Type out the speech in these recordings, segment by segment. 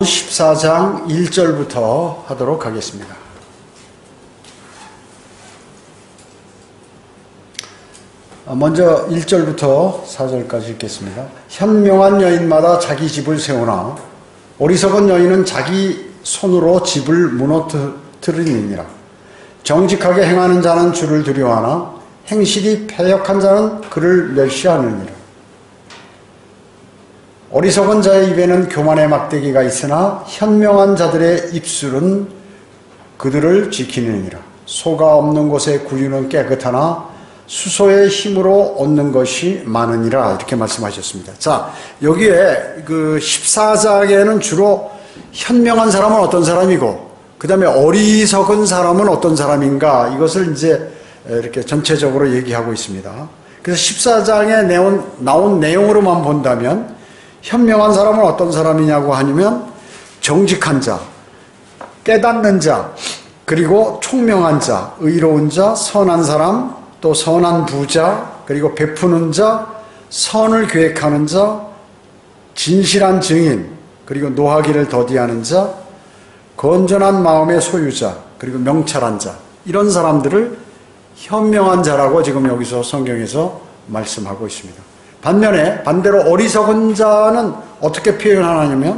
14장 1절부터 하도록 하겠습니다. 먼저 1절부터 4절까지 읽겠습니다. 현명한 여인마다 자기 집을 세우나 어리석은 여인은 자기 손으로 집을 무너뜨리느니라. 정직하게 행하는 자는 주를 두려워하나 행실이 패역한 자는 그를 멸시하느니라. 어리석은 자의 입에는 교만의 막대기가 있으나 현명한 자들의 입술은 그들을 지키느니라. 소가 없는 곳에 구유는 깨끗하나 수소의 힘으로 얻는 것이 많으니라. 이렇게 말씀하셨습니다. 자, 여기에 그 14장에는 주로 현명한 사람은 어떤 사람이고 그 다음에 어리석은 사람은 어떤 사람인가, 이것을 이제 이렇게 전체적으로 얘기하고 있습니다. 그래서 14장에 나온 내용으로만 본다면 현명한 사람은 어떤 사람이냐고 하면 정직한 자, 깨닫는 자, 그리고 총명한 자, 의로운 자, 선한 사람, 또 선한 부자, 그리고 베푸는 자, 선을 계획하는 자, 진실한 증인, 그리고 노하기를 더디하는 자, 건전한 마음의 소유자, 그리고 명철한 자, 이런 사람들을 현명한 자라고 지금 여기서 성경에서 말씀하고 있습니다. 반대로 어리석은 자는 어떻게 표현하냐면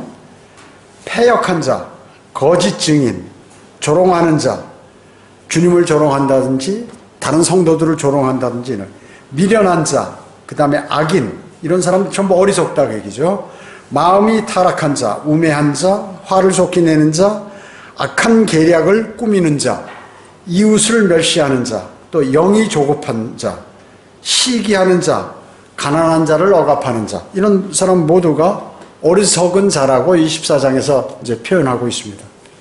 패역한 자, 거짓 증인, 조롱하는 자, 주님을 조롱한다든지 다른 성도들을 조롱한다든지 미련한 자, 그 다음에 악인, 이런 사람들 전부 어리석다고 얘기죠. 마음이 타락한 자, 우매한 자, 화를 쏟게 내는 자, 악한 계략을 꾸미는 자, 이웃을 멸시하는 자, 또 영이 조급한 자, 시기하는 자, 가난한 자를 억압하는 자, 이런 사람 모두가 어리석은 자라고 이 14장에서 이제 표현하고 있습니다.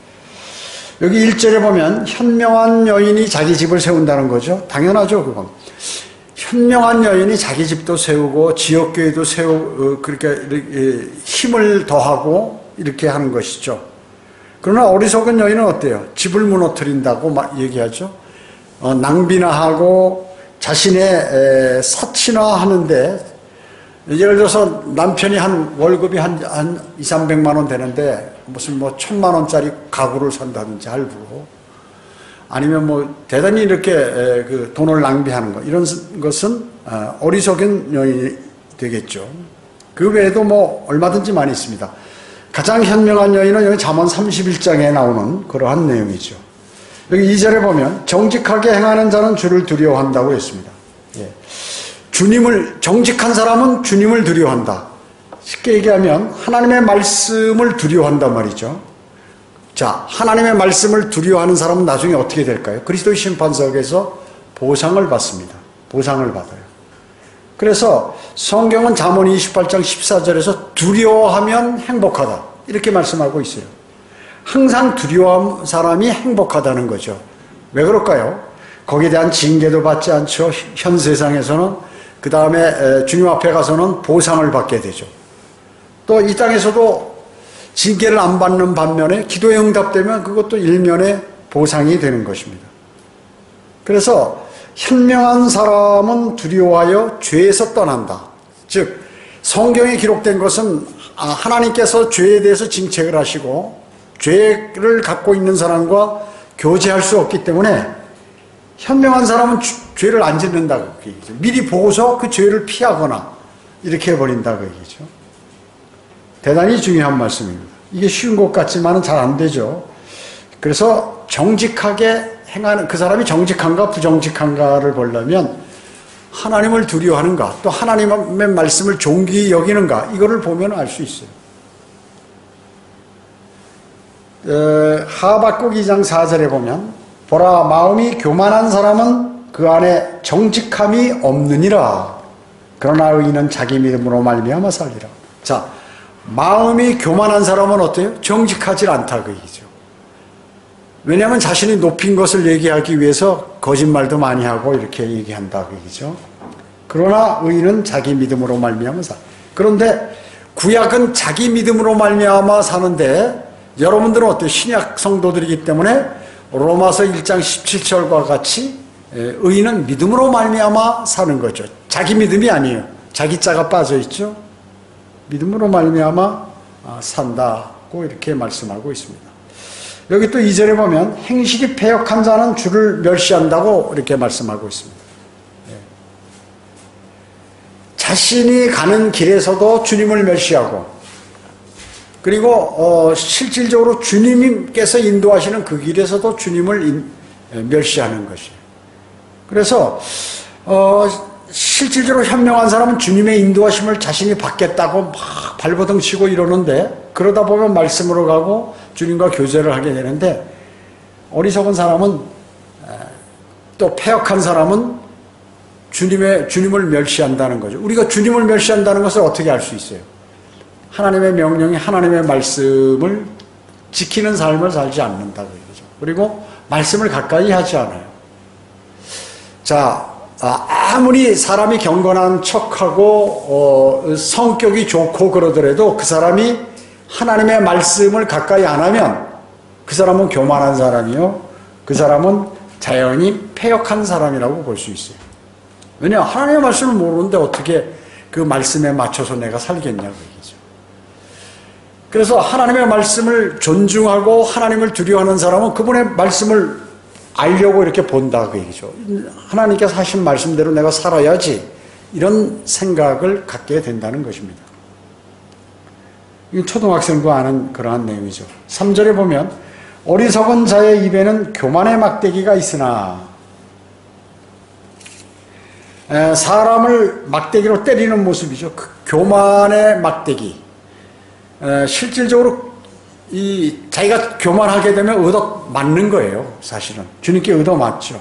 여기 1절에 보면 현명한 여인이 자기 집을 세운다는 거죠. 당연하죠, 그건. 현명한 여인이 자기 집도 세우고 지역교회도 그렇게 힘을 더하고 이렇게 하는 것이죠. 그러나 어리석은 여인은 어때요? 집을 무너뜨린다고 얘기하죠. 낭비나 하고 자신의 사치나 하는데, 예를 들어서 남편이 월급이 한 2, 300만 원 되는데 무슨 1000만 원짜리 가구를 산다든지 할부로, 아니면 대단히 이렇게 그 돈을 낭비하는 것, 이런 것은 어리석은 여인이 되겠죠. 그 외에도 얼마든지 많이 있습니다. 가장 현명한 여인은 여기 잠언 31장에 나오는 그러한 내용이죠. 여기 2절에 보면 정직하게 행하는 자는 주를 두려워한다고 했습니다. 예. 정직한 사람은 주님을 두려워한다. 쉽게 얘기하면 하나님의 말씀을 두려워한단 말이죠. 자, 하나님의 말씀을 두려워하는 사람은 나중에 어떻게 될까요? 그리스도의 심판석에서 보상을 받습니다. 보상을 받아요. 그래서 성경은 잠언 28장 14절에서 두려워하면 행복하다, 이렇게 말씀하고 있어요. 항상 두려워한 사람이 행복하다는 거죠. 왜 그럴까요? 거기에 대한 징계도 받지 않죠. 현 세상에서는. 그 다음에 주님 앞에 가서는 보상을 받게 되죠. 또 이 땅에서도 징계를 안 받는 반면에 기도에 응답되면 그것도 일면의 보상이 되는 것입니다. 그래서 현명한 사람은 두려워하여 죄에서 떠난다. 즉 성경에 기록된 것은 하나님께서 죄에 대해서 징책을 하시고 죄를 갖고 있는 사람과 교제할 수 없기 때문에 현명한 사람은 죄를 안 짓는다고 얘기죠. 미리 보고서 그 죄를 피하거나 이렇게 해버린다고 얘기죠. 대단히 중요한 말씀입니다. 이게 쉬운 것 같지만 잘 안 되죠. 그래서 정직하게 행하는 그 사람이 정직한가 부정직한가를 보려면 하나님을 두려워하는가, 또 하나님의 말씀을 존귀히 여기는가, 이거를 보면 알 수 있어요. 하박국 2장 4절에 보면 보라, 마음이 교만한 사람은 그 안에 정직함이 없느니라. 그러나 의인은 자기 믿음으로 말미암아 살리라. 자, 마음이 교만한 사람은 어때요? 정직하지 않다, 그 얘기죠. 왜냐하면 자신이 높인 것을 얘기하기 위해서 거짓말도 많이 하고 이렇게 얘기한다, 그 얘기죠. 그러나 의인은 자기 믿음으로 말미암아 살리라. 그런데 구약은 자기 믿음으로 말미암아 사는데, 여러분들은 어때요? 신약 성도들이기 때문에 로마서 1장 17절과 같이 의인은 믿음으로 말미암아 사는 거죠. 자기 믿음이 아니에요. 자기 자가 빠져 있죠. 믿음으로 말미암아 산다고 것이라고 이렇게 말씀하고 있습니다. 여기 또 2절에 보면 행실이 패역한 자는 주를 멸시한다고 이렇게 말씀하고 있습니다. 자신이 가는 길에서도 주님을 멸시하고, 그리고 실질적으로 주님께서 인도하시는 그 길에서도 주님을 멸시하는 것이에요. 그래서 실질적으로 현명한 사람은 주님의 인도하심을 자신이 받겠다고 막 발버둥 치고 이러는데, 그러다 보면 말씀으로 가고 주님과 교제를 하게 되는데, 어리석은 사람은, 또 패역한 사람은 주님을 멸시한다는 거죠. 우리가 주님을 멸시한다는 것을 어떻게 알 수 있어요? 하나님의 명령이, 하나님의 말씀을 지키는 삶을 살지 않는다고 얘기죠. 그리고 말씀을 가까이 하지 않아요. 자, 아무리 사람이 경건한 척하고 성격이 좋고 그러더라도 그 사람이 하나님의 말씀을 가까이 안 하면 그 사람은 교만한 사람이요, 그 사람은 자연히 패역한 사람이라고 볼 수 있어요. 왜냐? 하나님의 말씀을 모르는데 어떻게 그 말씀에 맞춰서 내가 살겠냐고 얘기죠. 그래서 하나님의 말씀을 존중하고 하나님을 두려워하는 사람은 그분의 말씀을 알려고 이렇게 본다고 얘기죠. 하나님께서 하신 말씀대로 내가 살아야지, 이런 생각을 갖게 된다는 것입니다. 이 초등학생도 아는 그러한 내용이죠. 3절에 보면 어리석은 자의 입에는 교만의 막대기가 있으나, 사람을 막대기로 때리는 모습이죠. 그 교만의 막대기. 실질적으로 자기가 교만하게 되면 얻어 맞는 거예요. 사실은 주님께 얻어 맞죠.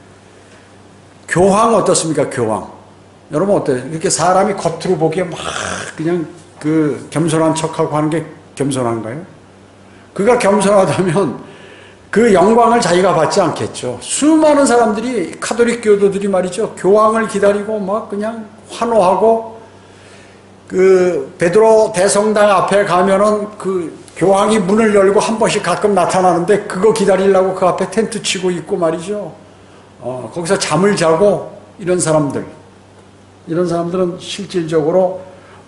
교황 어떻습니까? 교황. 여러분 어때요? 이렇게 사람이 겉으로 보기에 막 그냥 그 겸손한 척하고 하는 게 겸손한가요? 그가 겸손하다면 그 영광을 자기가 받지 않겠죠. 수많은 사람들이, 카톨릭 교도들이 말이죠, 교황을 기다리고 막 그냥 환호하고, 그 베드로 대성당 앞에 가면은 그 교황이 문을 열고 한 번씩 가끔 나타나는데 그거 기다리려고 그 앞에 텐트 치고 있고 말이죠. 거기서 잠을 자고, 이런 사람들은 실질적으로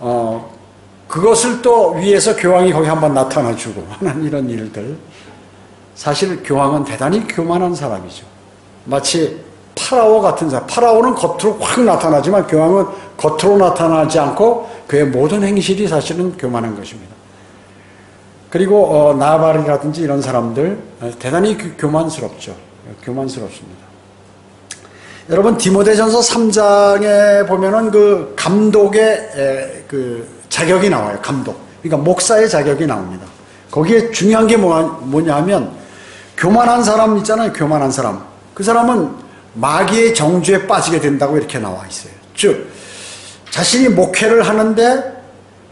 그것을 또 위해서 교황이 거기 한번 나타나주고 하는 이런 일들. 사실 교황은 대단히 교만한 사람이죠. 마치 파라오 같은 사람. 파라오는 겉으로 확 나타나지만 교황은 겉으로 나타나지 않고 그의 모든 행실이 사실은 교만한 것입니다. 그리고 나발이라든지 이런 사람들 대단히 교만스럽죠. 교만스럽습니다. 여러분 디모데전서 3장에 보면은 그 감독의 그 자격이 나와요. 감독. 그러니까 목사의 자격이 나옵니다. 거기에 중요한 게 뭐냐면, 교만한 사람 있잖아요. 교만한 사람. 그 사람은 마귀의 정죄에 빠지게 된다고 이렇게 나와 있어요. 즉 자신이 목회를 하는데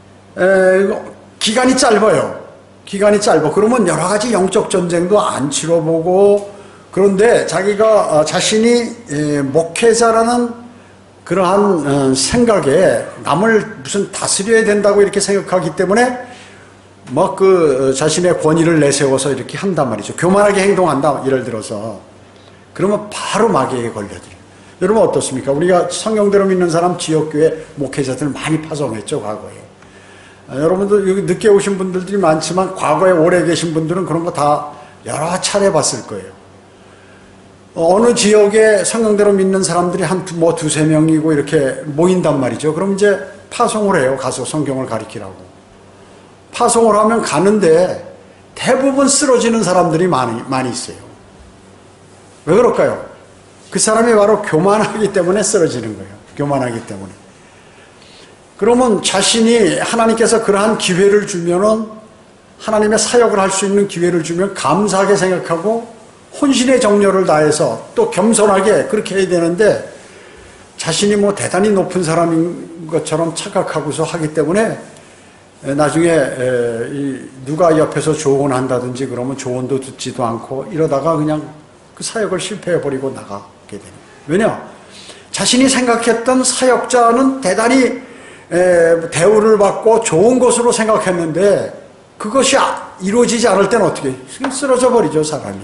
기간이 짧아요. 기간이 짧아. 그러면 여러 가지 영적 전쟁도 안 치러보고, 그런데 자기가 자신이 목회자라는 그러한 생각에 남을 무슨 다스려야 된다고 이렇게 생각하기 때문에 막 그 자신의 권위를 내세워서 이렇게 한단 말이죠. 교만하게 행동한다, 예를 들어서. 그러면 바로 마귀에게 걸려들어요. 여러분 어떻습니까? 우리가 성경대로 믿는 사람 지역교회 목회자들 많이 파송했죠, 과거에. 여러분들 여기 늦게 오신 분들이 많지만 과거에 오래 계신 분들은 그런 거 다 여러 차례 봤을 거예요. 어느 지역에 성경대로 믿는 사람들이 한 두세 명이고 이렇게 모인단 말이죠. 그럼 이제 파송을 해요. 가서 성경을 가르치라고. 파송을 하면 가는데 대부분 쓰러지는 사람들이 많이 있어요. 왜 그럴까요? 그 사람이 바로 교만하기 때문에 쓰러지는 거예요. 교만하기 때문에. 그러면 자신이 하나님께서 그러한 기회를 주면은, 하나님의 사역을 할 수 있는 기회를 주면 감사하게 생각하고 혼신의 정열을 다해서 또 겸손하게 그렇게 해야 되는데, 자신이 뭐 대단히 높은 사람인 것처럼 착각하고서 하기 때문에 나중에 누가 옆에서 조언한다든지 그러면 조언도 듣지도 않고 이러다가 그냥 그 사역을 실패해버리고 나가게 되는. 왜냐? 자신이 생각했던 사역자는 대단히 대우를 받고 좋은 것으로 생각했는데 그것이 이루어지지 않을 때는 어떻게 쓰러져 버리죠, 사람이.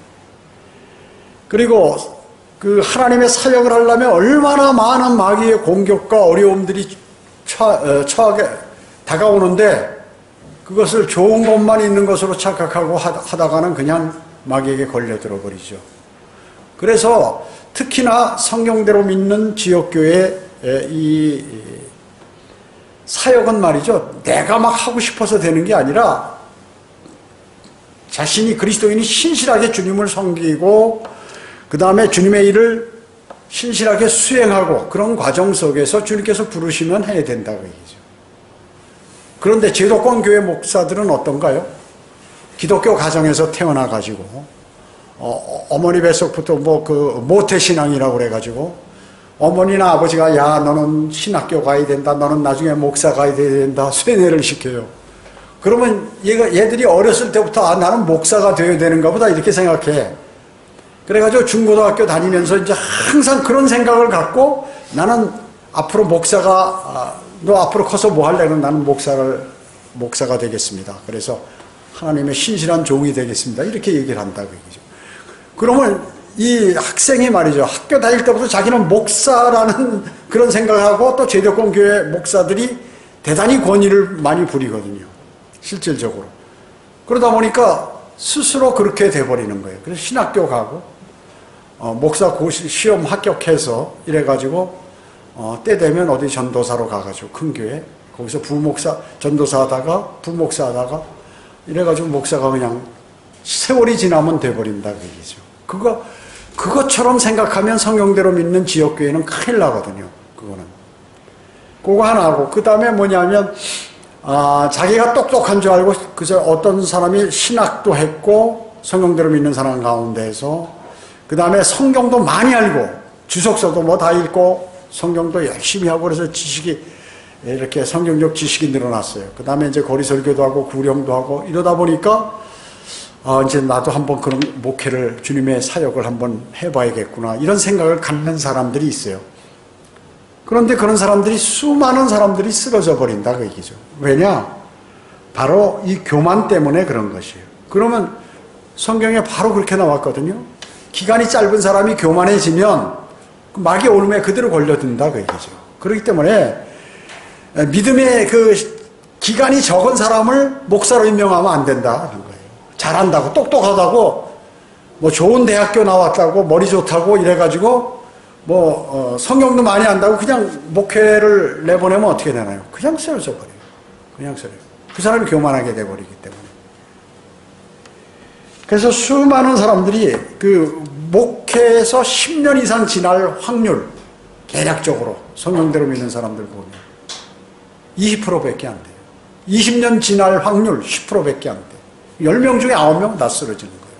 그리고 그 하나님의 사역을 하려면 얼마나 많은 마귀의 공격과 어려움들이 처하게 다가오는데 그것을 좋은 것만 있는 것으로 착각하고 하다가는 그냥 마귀에게 걸려들어 버리죠. 그래서 특히나 성경대로 믿는 지역교회 이 사역은 말이죠, 내가 막 하고 싶어서 되는 게 아니라 자신이 그리스도인이 신실하게 주님을 섬기고 그 다음에 주님의 일을 신실하게 수행하고 그런 과정 속에서 주님께서 부르시면 해야 된다고 얘기죠. 그런데 제도권 교회 목사들은 어떤가요? 기독교 가정에서 태어나가지고 어머니 뱃속부터 모태신앙이라고 그래가지고 어머니나 아버지가 야 너는 신학교 가야 된다, 너는 나중에 목사 가야 된다 세뇌를 시켜요. 그러면 얘들이 어렸을 때부터 아 나는 목사가 되어야 되는가 보다 이렇게 생각해. 그래가지고 중고등학교 다니면서 이제 항상 그런 생각을 갖고 나는 앞으로 목사가 너 앞으로 커서 뭐 할래는 나는 목사가 되겠습니다. 그래서 하나님의 신실한 종이 되겠습니다. 이렇게 얘기를 한다고 얘기죠. 그러면 이 학생이 말이죠, 학교 다닐 때부터 자기는 목사라는 그런 생각하고 또 제도권 교회 목사들이 대단히 권위를 많이 부리거든요. 실질적으로. 그러다 보니까 스스로 그렇게 돼버리는 거예요. 그래서 신학교 가고 목사 시험 합격해서 이래가지고 때 되면 어디 전도사로 가가지고 큰 교회 거기서 부목사 전도사 하다가 부목사 하다가 이래가지고 목사가 그냥 세월이 지나면 돼버린다 그 얘기죠. 그것처럼 생각하면 성경대로 믿는 지역교회는 큰일 나거든요. 그거 하나 하고 그 다음에 뭐냐면 자기가 똑똑한 줄 알고 그저 어떤 사람이 신학도 했고 성경대로 믿는 사람 가운데에서 그 다음에 성경도 많이 알고 주석서도 뭐 다 읽고 성경도 열심히 하고 그래서 지식이 이렇게 성경적 지식이 늘어났어요. 그 다음에 이제 거리설교도 하고 구령도 하고 이러다 보니까 이제 나도 한번 그런 목회를 주님의 사역을 한번 해봐야겠구나 이런 생각을 갖는 사람들이 있어요. 그런데 그런 사람들이 수많은 사람들이 쓰러져 버린다 그 얘기죠. 왜냐? 바로 이 교만 때문에 그런 것이에요. 그러면 성경에 바로 그렇게 나왔거든요. 기간이 짧은 사람이 교만해지면 마귀 오름에 그대로 걸려든다 그 얘기죠. 그렇기 때문에 믿음의 그 기간이 적은 사람을 목사로 임명하면 안 된다는 거예요. 잘한다고 똑똑하다고 뭐 좋은 대학교 나왔다고 머리 좋다고 이래가지고 성경도 많이 안다고 그냥 목회를 내보내면 어떻게 되나요? 그냥 쓰러져 버려요. 그냥 쓰러져요. 그 사람이 교만하게 돼버리기 때문에. 그래서 수많은 사람들이 그 목회에서 10년 이상 지날 확률, 대략적으로 성경대로 믿는 사람들 보면 20%밖에 안 돼요. 20년 지날 확률 10%밖에 안 돼요. 10명 중에 9명 다 쓰러지는 거예요.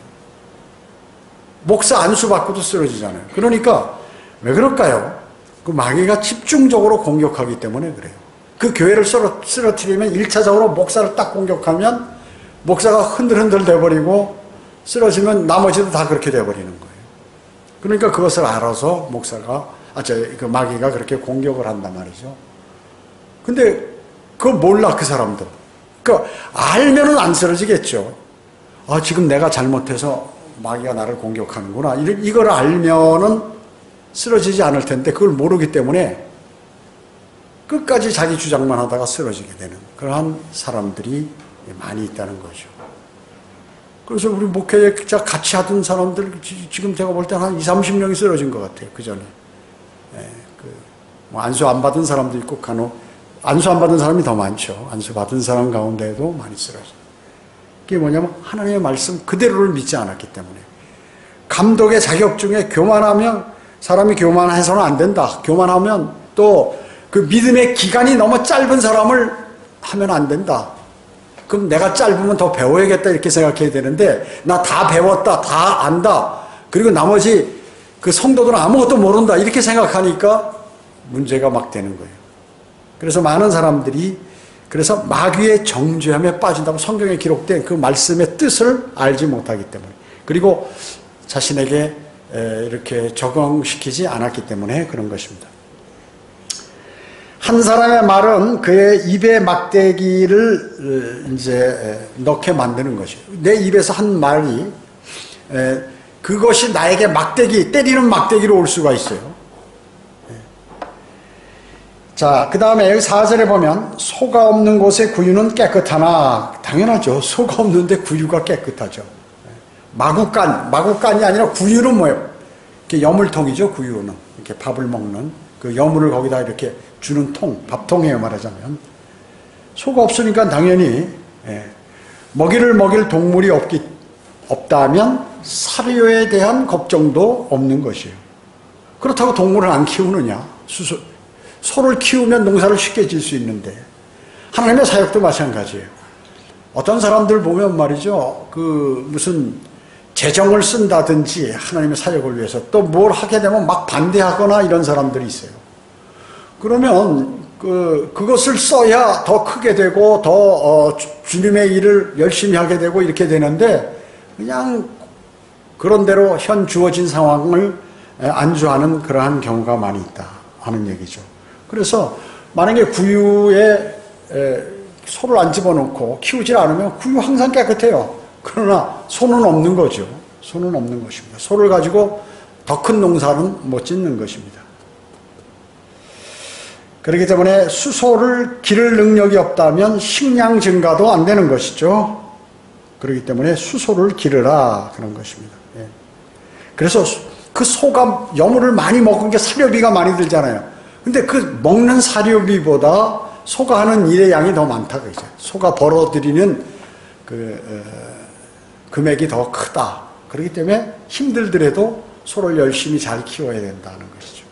목사 안수 받고도 쓰러지잖아요. 그러니까 왜 그럴까요? 그 마귀가 집중적으로 공격하기 때문에 그래요. 그 교회를 쓰러뜨리면 1차적으로 목사를 딱 공격하면 목사가 흔들흔들 돼버리고 쓰러지면 나머지도 다 그렇게 돼버리는 거예요. 그러니까 그것을 알아서 그 마귀가 그렇게 공격을 한단 말이죠. 근데 그걸 몰라 그 사람들. 그러니까 알면은 안 쓰러지겠죠. 지금 내가 잘못해서 마귀가 나를 공격하는구나. 이걸 알면은 쓰러지지 않을 텐데 그걸 모르기 때문에 끝까지 자기 주장만 하다가 쓰러지게 되는 그러한 사람들이 많이 있다는 거죠. 그래서 우리 목회자 같이 하던 사람들 지금 제가 볼 때 한 20-30명이 쓰러진 것 같아요. 그 전에. 안수 안 받은 사람도 있고 안수 안 받은 사람이 더 많죠. 안수 받은 사람 가운데에도 많이 쓰러져요. 그게 뭐냐면 하나님의 말씀 그대로를 믿지 않았기 때문에. 감독의 자격 중에 교만하면 사람이 교만해서는 안 된다. 교만하면 또 그 믿음의 기간이 너무 짧은 사람을 하면 안 된다. 그럼 내가 짧으면 더 배워야겠다 이렇게 생각해야 되는데 나 다 배웠다. 다 안다. 그리고 나머지 그 성도들은 아무것도 모른다. 이렇게 생각하니까 문제가 막 되는 거예요. 그래서 많은 사람들이 그래서 마귀의 정죄함에 빠진다고 성경에 기록된 그 말씀의 뜻을 알지 못하기 때문에 그리고 자신에게 이렇게 적용시키지 않았기 때문에 그런 것입니다. 한 사람의 말은 그의 입에 막대기를 이제 넣게 만드는 것이에요. 내 입에서 한 말이 그것이 나에게 때리는 막대기로 올 수가 있어요. 자, 그 다음에 여기 4절에 보면 소가 없는 곳에 구유는 깨끗하나, 당연하죠. 소가 없는데 구유가 깨끗하죠. 마구간이 아니라 구유는 뭐예요? 이렇게 여물통이죠. 구유는 이렇게 밥을 먹는 그 여물을 거기다 이렇게 주는 통, 밥통이에요, 말하자면. 소가 없으니까 당연히 먹이를 먹일 동물이 없다면 사료에 대한 걱정도 없는 것이에요. 그렇다고 동물을 안 키우느냐? 소를 키우면 농사를 쉽게 질 수 있는데, 하나님의 사역도 마찬가지예요. 어떤 사람들 보면 말이죠, 무슨 재정을 쓴다든지 하나님의 사역을 위해서 또 뭘 하게 되면 막 반대하거나 이런 사람들이 있어요. 그러면 그것을 써야 더 크게 되고 더 주님의 일을 열심히 하게 되고 이렇게 되는데, 그냥 그런 대로 현 주어진 상황을 안주하는 그러한 경우가 많이 있다 하는 얘기죠. 그래서 만약에 구유에 소를 안 집어넣고 키우지 않으면 구유 항상 깨끗해요. 그러나 소는 없는 거죠. 소는 없는 것입니다. 소를 가지고 더 큰 농사는 못 짓는 것입니다. 그렇기 때문에 수소를 기를 능력이 없다면 식량 증가도 안 되는 것이죠. 그렇기 때문에 수소를 기르라 그런 것입니다. 그래서 그 소가 여물을 많이 먹은 게 사료비가 많이 들잖아요. 근데 그 먹는 사료비보다 소가 하는 일의 양이 더 많다 그죠. 소가 벌어들이는 금액이 더 크다. 그렇기 때문에 힘들더라도 소를 열심히 잘 키워야 된다는 것이죠.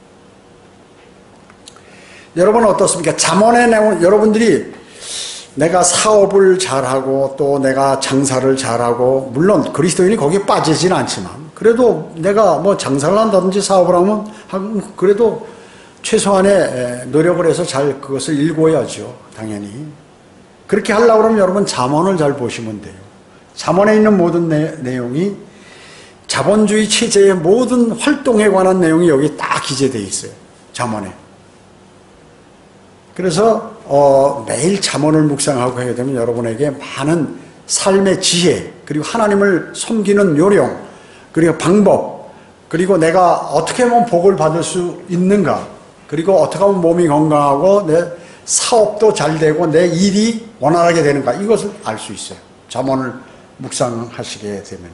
여러분은 어떻습니까? 잠언의 내용, 여러분들이 내가 사업을 잘하고 또 내가 장사를 잘하고, 물론 그리스도인이 거기에 빠지진 않지만, 그래도 내가 뭐 장사를 한다든지 사업을 하면 그래도 최소한의 노력을 해서 잘 그것을 일궈야죠. 당연히. 그렇게 하려고 그러면 여러분 잠언을 잘 보시면 돼요. 잠언에 있는 모든 내용이 자본주의 체제의 모든 활동에 관한 내용이 여기 딱 기재되어 있어요. 잠언에. 그래서 매일 잠언을 묵상하고 하게 되면 여러분에게 많은 삶의 지혜, 그리고 하나님을 섬기는 요령, 그리고 방법, 그리고 내가 어떻게 하면 복을 받을 수 있는가, 그리고 어떻게 하면 몸이 건강하고 내 사업도 잘 되고 내 일이 원활하게 되는가, 이것을 알 수 있어요. 잠언을 묵상하시게 되면.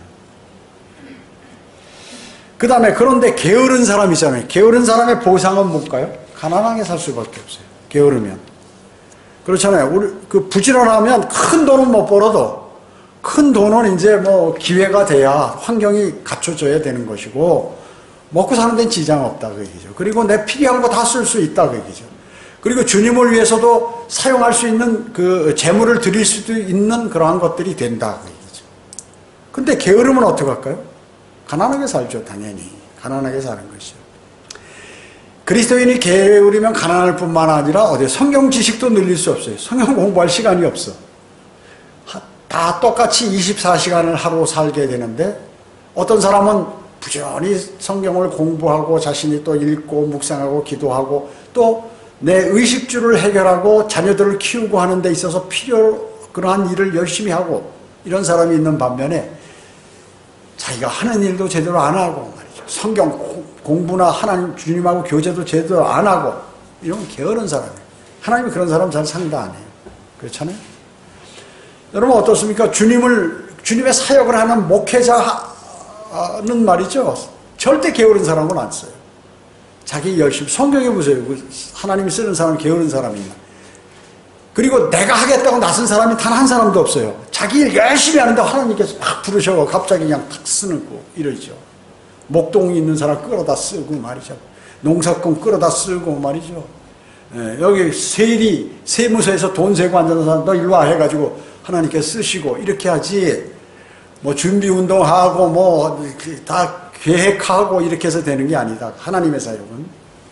그 다음에 그런데 게으른 사람 있잖아요. 게으른 사람의 보상은 뭘까요? 가난하게 살 수밖에 없어요. 게으르면. 그렇잖아요. 우리 부지런하면 큰 돈은 못 벌어도 큰 돈은 이제 뭐 기회가 돼야 환경이 갖춰져야 되는 것이고, 먹고 사는 데는 지장 없다 그 얘기죠. 그리고 내 필요한 거 다 쓸 수 있다 그 얘기죠. 그리고 주님을 위해서도 사용할 수 있는 그 재물을 드릴 수도 있는 그러한 것들이 된다 그 얘기죠. 근데 게으르면 어떻게 할까요? 가난하게 살죠. 당연히 가난하게 사는 것이죠. 그리스도인이 게으르면 가난할 뿐만 아니라 성경 지식도 늘릴 수 없어요. 성경 공부할 시간이 없어. 다 똑같이 24시간을 하루 살게 되는데, 어떤 사람은 부지런히 성경을 공부하고 자신이 또 읽고 묵상하고 기도하고 또 내 의식주를 해결하고 자녀들을 키우고 하는 데 있어서 그러한 일을 열심히 하고 이런 사람이 있는 반면에 자기가 하는 일도 제대로 안 하고 말이죠. 성경 공부나 하나님 주님하고 교제도 제대로 안 하고 이러면 게으른 사람이에요. 하나님이 그런 사람 잘 상대 안 해요. 그렇잖아요. 여러분 어떻습니까? 주님의 사역을 하는 목회자는 말이죠. 절대 게으른 사람은 안 써요. 자기 열심히. 성경에 보세요. 하나님이 쓰는 사람 게으른 사람이 있나. 그리고 내가 하겠다고 나선 사람이 단 한 사람도 없어요. 자기 일 열심히 하는데 하나님께서 막 부르셔서 갑자기 그냥 탁 쓰는 거 이러죠. 목동이 있는 사람 끌어다 쓰고 말이죠. 농사꾼 끌어다 쓰고 말이죠. 여기 세무서에서 돈 세고 앉는 사람 너 일로 와 해가지고 하나님께서 쓰시고 이렇게 하지, 뭐 준비운동하고 뭐 다 계획하고 이렇게 해서 되는 게 아니다. 하나님의 사역은.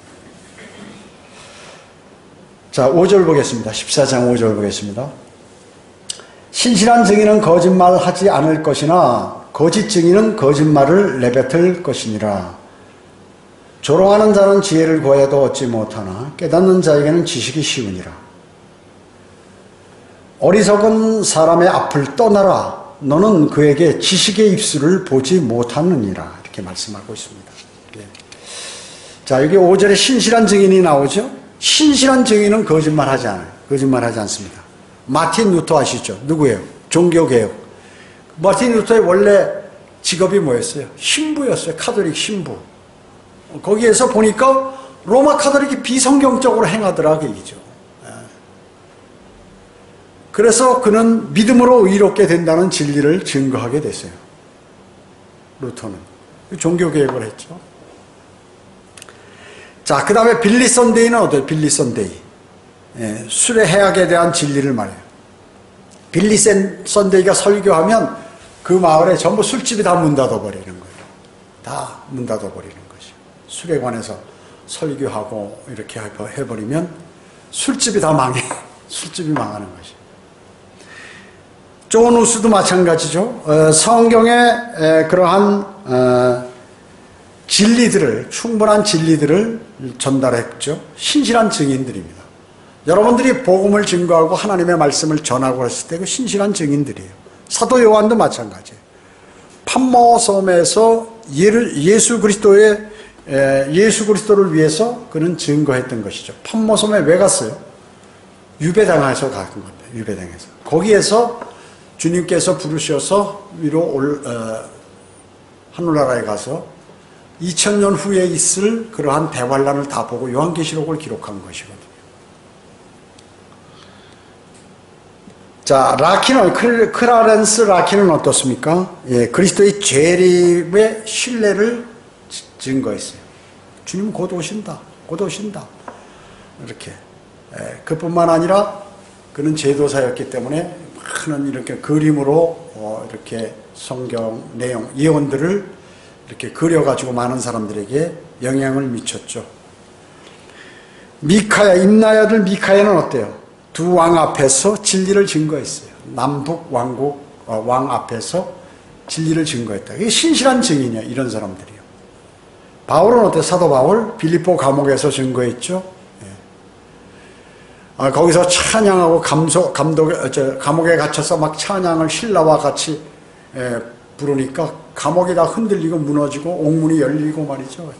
자, 5절 보겠습니다. 14장 5절 보겠습니다. 신실한 증인은 거짓말하지 않을 것이나 거짓 증인은 거짓말을 내뱉을 것이니라. 조롱하는 자는 지혜를 구하여도 얻지 못하나 깨닫는 자에게는 지식이 쉬우니라. 어리석은 사람의 앞을 떠나라. 너는 그에게 지식의 입술을 보지 못하느니라. 이렇게 말씀하고 있습니다. 자, 여기 5절에 신실한 증인이 나오죠. 신실한 증인은 거짓말하지 않아요. 거짓말하지 않습니다. 마틴 루터 아시죠? 누구예요? 종교개혁. 마틴 루터의 원래 직업이 뭐였어요? 신부였어요. 카톨릭 신부. 거기에서 보니까 로마 카톨릭이 비성경적으로 행하더라 그 얘기죠. 그래서 그는 믿음으로 의롭게 된다는 진리를 증거하게 됐어요. 루터는. 종교개혁을 했죠. 자, 그 다음에 빌리 선데이는 어때요? 빌리 선데이. 술의 해악에 대한 진리를 말해요. 빌리 선데이가 설교하면 그 마을에 전부 술집이 다 문 닫아버리는 거예요. 다 문 닫아버리는 것이요. 술에 관해서 설교하고 이렇게 해버리면 술집이 다 망해. 술집이 망하는 것이요. 존 우스도 마찬가지죠. 성경의 그러한 진리들을, 충분한 진리들을 전달했죠. 신실한 증인들입니다. 여러분들이 복음을 증거하고 하나님의 말씀을 전하고 했을 때 그 신실한 증인들이에요. 사도 요한도 마찬가지예요. patmos섬에서 예수 그리스도를 위해서 그는 증거했던 것이죠. patmos섬에 왜 갔어요? 유배당해서 간 건데, 유배당해서. 거기에서 주님께서 부르셔서 위로 하늘나라에 가서 2000년 후에 있을 그러한 대환란을 다 보고 요한계시록을 기록한 것이거든요. 자, 라키는, 크라렌스 라키는 어떻습니까? 예, 그리스도의 재림의 신뢰를 증거했어요. 주님 곧 오신다. 곧 오신다. 이렇게. 그뿐만 아니라 그는 제도사였기 때문에 많은 이렇게 그림으로 이렇게 성경 내용, 예언들을 이렇게 그려가지고 많은 사람들에게 영향을 미쳤죠. 미카야, 임나의 미카야는 어때요? 두 왕 앞에서 진리를 증거했어요. 남북 왕국 왕 앞에서 진리를 증거했다. 이게 신실한 증인이야, 이런 사람들이요. 바울은 어때요? 사도 바울 빌립보 감옥에서 증거했죠. 거기서 찬양하고 감옥에 갇혀서 막 찬양을 신라와 같이 부르니까 감옥이 다 흔들리고 무너지고 옥문이 열리고 말이죠.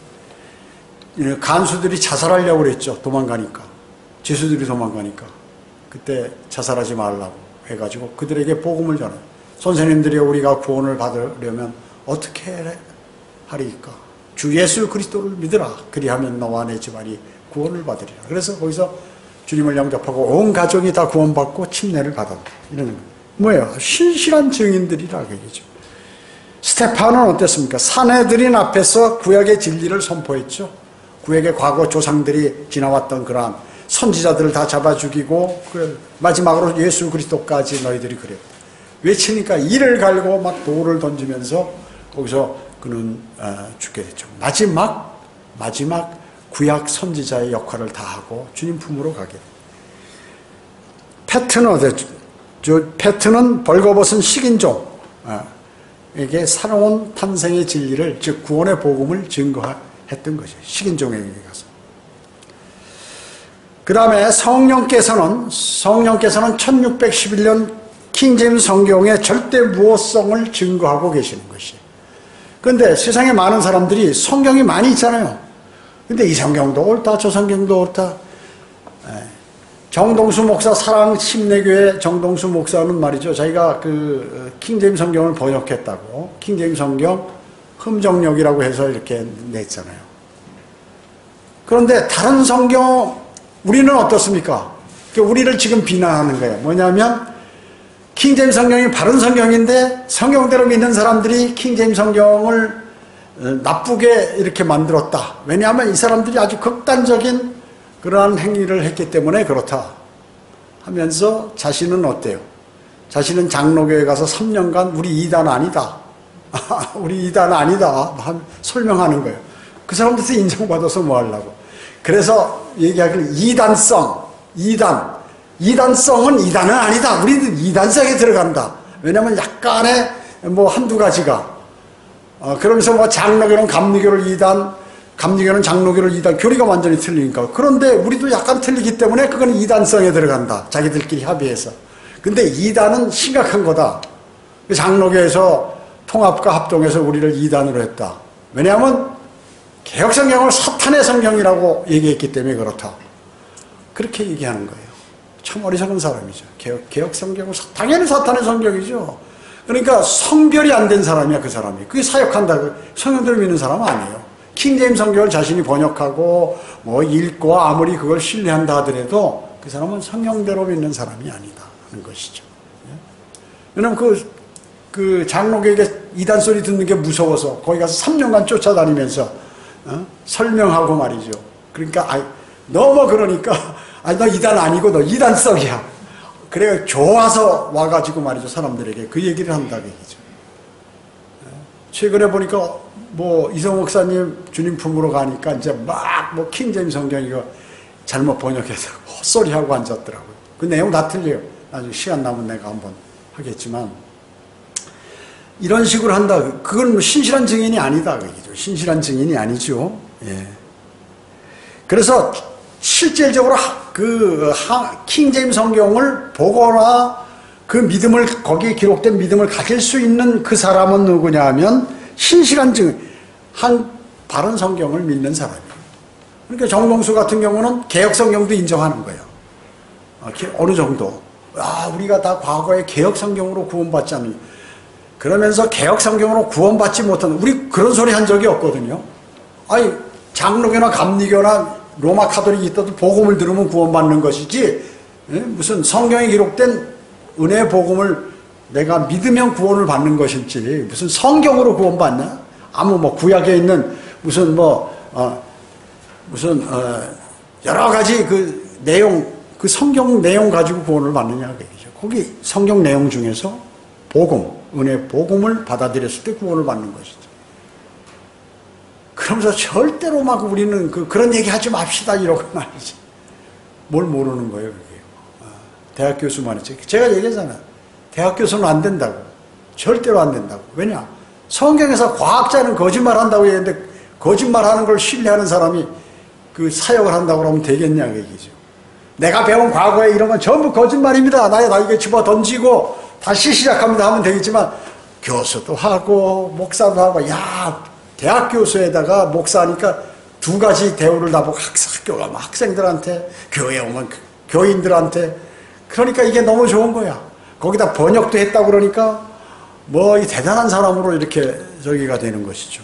간수들이 자살하려고 그랬죠. 도망가니까. 죄수들이 도망가니까. 그때 자살하지 말라고 해가지고 그들에게 복음을 전해요. 선생님들이 우리가 구원을 받으려면 어떻게 하리까? 주 예수 그리스도를 믿으라. 그리하면 너와 내 집안이 구원을 받으리라. 그래서 거기서 주님을 영접하고 온 가족이 다 구원받고 침례를 받았다. 이런 뭐예요? 신실한 증인들이라 그 얘기죠. 스테파는 어땠습니까? 사내들인 앞에서 구약의 진리를 선포했죠. 구약의 과거 조상들이 지나왔던 그러한 선지자들을 다 잡아 죽이고 마지막으로 예수 그리스도까지 너희들이 그래 외치니까 이를 갈고 막 돌을 던지면서 거기서 그는 죽게 됐죠. 마지막 구약 선지자의 역할을 다하고 주님 품으로 가게. 페트는 어땠죠? 페트는 벌거벗은 식인종 에게 새로운 탄생의 진리를, 즉 구원의 복음을 증거했던 것이에요. 식인종에게 가서. 그 다음에 성령께서는 1611년 킹제임스 성경의 절대 무호성을 증거하고 계시는 것이에요. 그런데 세상에 많은 사람들이 성경이 많이 있잖아요. 근데 이 성경도 옳다, 저 성경도 옳다. 정동수 목사, 사랑 침례교회 정동수 목사는 말이죠. 자기가 그 킹제임스 성경을 번역했다고. 킹제임스 성경 흠정역이라고 해서 이렇게 냈잖아요. 그런데 다른 성경, 우리는 어떻습니까? 우리를 지금 비난하는 거예요. 뭐냐면 킹제임스 성경이 바른 성경인데 성경대로 믿는 사람들이 킹제임스 성경을 나쁘게 이렇게 만들었다. 왜냐하면 이 사람들이 아주 극단적인 그러한 행위를 했기 때문에 그렇다 하면서 자신은 어때요? 자신은 장로교회 가서 3년간 우리 이단 아니다. 우리 이단 아니다. 설명하는 거예요. 그 사람들한테 인정받아서 뭐 하려고. 그래서 얘기하기를 이단성은 이단은 아니다. 우리는 이단성에 들어간다. 왜냐하면 약간의 뭐 한두 가지가 그러면서 뭐 장로교는 감리교를 이단, 감리교는 장로교를 이단, 교리가 완전히 틀리니까. 그런데 우리도 약간 틀리기 때문에 그건 이단성에 들어간다. 자기들끼리 합의해서. 근데 이단은 심각한 거다. 장로교에서 통합과 합동해서 우리를 이단으로 했다. 왜냐하면 개혁성경을 사탄의 성경이라고 얘기했기 때문에 그렇다. 그렇게 얘기하는 거예요. 참 어리석은 사람이죠. 개혁 성경은 당연히 사탄의 성경이죠. 그러니까 성별이 안 된 사람이야, 그 사람이. 그게 사역한다고 성경대로 믿는 사람은 아니에요. 킹제임 성경을 자신이 번역하고 뭐 읽고 아무리 그걸 신뢰한다 하더라도 그 사람은 성경대로 믿는 사람이 아니다 하는 것이죠. 왜냐면 그 장로에게 이단 소리 듣는 게 무서워서 거기 가서 3년간 쫓아다니면서 설명하고 말이죠. 그러니까 너무 그러니까 너 이단 아니고 너 이단 썩이야. 그래 좋아서 와가지고 말이죠, 사람들에게 그 얘기를 한다고 얘기죠. 최근에 보니까 뭐 이성 목사님 주님 품으로 가니까 이제 막 뭐 킹제임 성경 이거 잘못 번역해서 헛소리 하고 앉았더라고요. 그 내용 다 틀려요. 나중에 시간 남은 내가 한번 하겠지만 이런 식으로 한다. 그건 뭐 신실한 증인이 아니다 그 얘기죠. 신실한 증인이 아니죠. 예. 그래서 실질적으로 킹제임 성경을 보거나 그 믿음을 거기에 기록된 믿음을 가질 수 있는 그 사람은 누구냐 하면 신실한 증인, 한 바른 성경을 믿는 사람이에요. 그러니까 정동수 같은 경우는 개혁 성경도 인정하는 거예요. 어느 정도. 우리가 다 과거에 개혁 성경으로 구원받지 않는, 그러면서 개혁 성경으로 구원받지 못한, 우리 그런 소리 한 적이 없거든요. 아니 장로교나 감리교나 로마 카톨릭이 있어도 복음을 들으면 구원받는 것이지, 무슨 성경에 기록된 은혜의 복음을 내가 믿으면 구원을 받는 것일지, 무슨 성경으로 구원받나? 뭐 구약에 있는 무슨 여러 가지 그 내용, 그 성경 내용 가지고 구원을 받느냐 그 얘기죠. 거기 성경 내용 중에서 복음, 은혜 복음을 받아들였을 때 구원을 받는 것이죠. 그러면서 절대로 막 우리는 그런 얘기 하지 맙시다 이러고 말이지. 뭘 모르는 거예요, 그게. 대학 교수만 했지. 제가 얘기했잖아요. 대학 교수는 안 된다고. 절대로 안 된다고. 왜냐? 성경에서 과학자는 거짓말 한다고 얘기했는데 거짓말하는 걸 신뢰하는 사람이 그 사역을 한다고 그러면 되겠냐 그 얘기죠. 내가 배운 과거에 이런 건 전부 거짓말입니다. 나 이게 집어 던지고 다시 시작합니다 하면 되겠지만, 교수도 하고 목사도 하고, 대학 교수에다가 목사니까 두 가지 대우를 다 보고 학교 가면 학생들한테, 교회 오면 교인들한테. 그러니까 이게 너무 좋은 거야. 거기다 번역도 했다고 그러니까 이 대단한 사람으로 이렇게 저기가 되는 것이죠.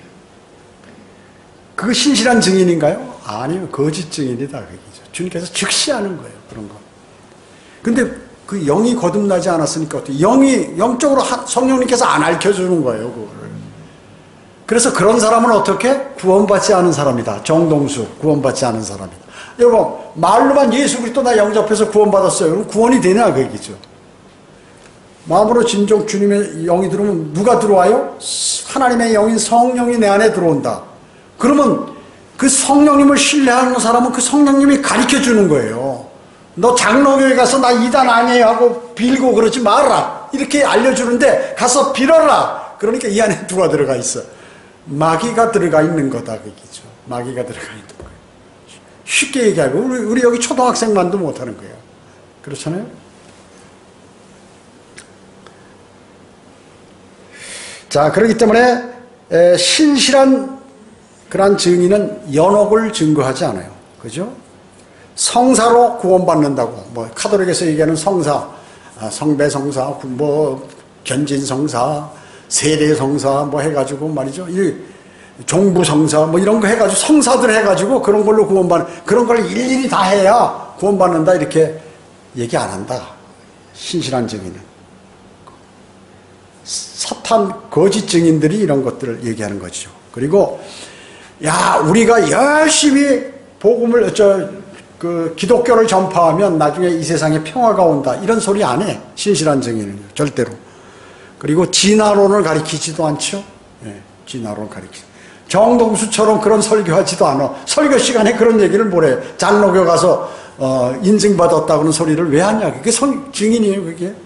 그거 신실한 증인인가요? 아니면 거짓 증인이다 그 얘기죠. 주님께서 즉시하는 거예요, 그런 거. 근데 그 영이 거듭나지 않았으니까 어떻게, 영적으로 성령님께서 안 알려주는 거예요, 그거를. 그래서 그런 사람은 어떻게? 구원받지 않은 사람이다. 정동수, 구원받지 않은 사람이다. 여러분, 말로만 예수 그리스도 나 영접해서 구원받았어요. 그럼 구원이 되냐 그 얘기죠. 마음으로 진정 주님의 영이 들어오면 누가 들어와요? 하나님의 영인 성령이 내 안에 들어온다. 그러면 그 성령님을 신뢰하는 사람은 그 성령님이 가르쳐 주는 거예요. 너 장로교회 가서 나 이단 아니에요 하고 빌고 그러지 마라. 이렇게 알려주는데 가서 빌어라. 그러니까 이 안에 누가 들어가 있어? 마귀가 들어가 있는 거다 그 얘기죠. 마귀가 들어가 있는 거예요. 쉽게 얘기하고 우리 여기 초등학생만도 못하는 거예요. 그렇잖아요? 자, 그렇기 때문에 신실한 그러한 증인은 연옥을 증거하지 않아요. 그죠? 성사로 구원받는다고, 카톨릭에서 얘기하는 성사, 성배성사, 견진성사, 세례성사, 해가지고 말이죠. 종부성사, 이런 거 해가지고, 성사들 해가지고 그런 걸로 구원받는, 그런 걸 일일이 다 해야 구원받는다, 이렇게 얘기 안 한다. 신실한 증인은. 사탄 거짓 증인들이 이런 것들을 얘기하는 거죠. 그리고 우리가 열심히 복음을 기독교를 전파하면 나중에 이 세상에 평화가 온다, 이런 소리 안 해. 신실한 증인은 절대로. 그리고 진화론을 가리키지도 않죠. 진화론 가리키죠. 정동수처럼 그런 설교하지도 않아. 설교 시간에 그런 얘기를 뭐래. 장로교 가서 인증받았다고는 소리를 왜 하냐. 그게 증인이에요, 그게.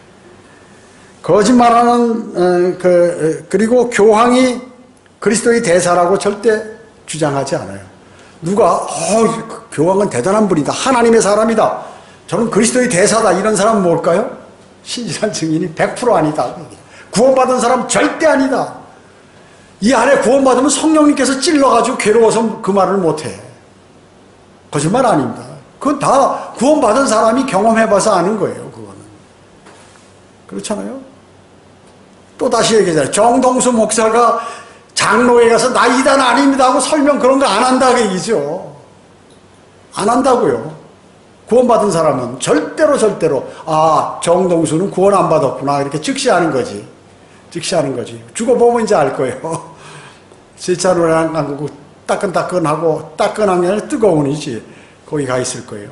거짓말하는 그리고 교황이 그리스도의 대사라고 절대 주장하지 않아요. 누가 교황은 대단한 분이다, 하나님의 사람이다, 저는 그리스도의 대사다, 이런 사람은 뭘까요? 신실한 증인이 100% 아니다. 구원받은 사람 절대 아니다. 이 안에 구원받으면 성령님께서 찔러가지고 괴로워서 그 말을 못해. 거짓말 아닙니다. 그건 다 구원받은 사람이 경험해봐서 아는 거예요. 그거는. 그렇잖아요. 또 다시 얘기하잖아요. 정동수 목사가 장로에 가서 나 이단 아닙니다 하고 설명 그런 거 안 한다 그 얘기죠. 안 한다고요. 구원받은 사람은 절대로 아 정동수는 구원 안 받았구나 이렇게 즉시하는 거지. 즉시하는 거지. 죽어보면 이제 알 거예요. 세차로 안 가고 따끈따끈하고 따끈한 게 아니라 뜨거운이지. 거기 가 있을 거예요.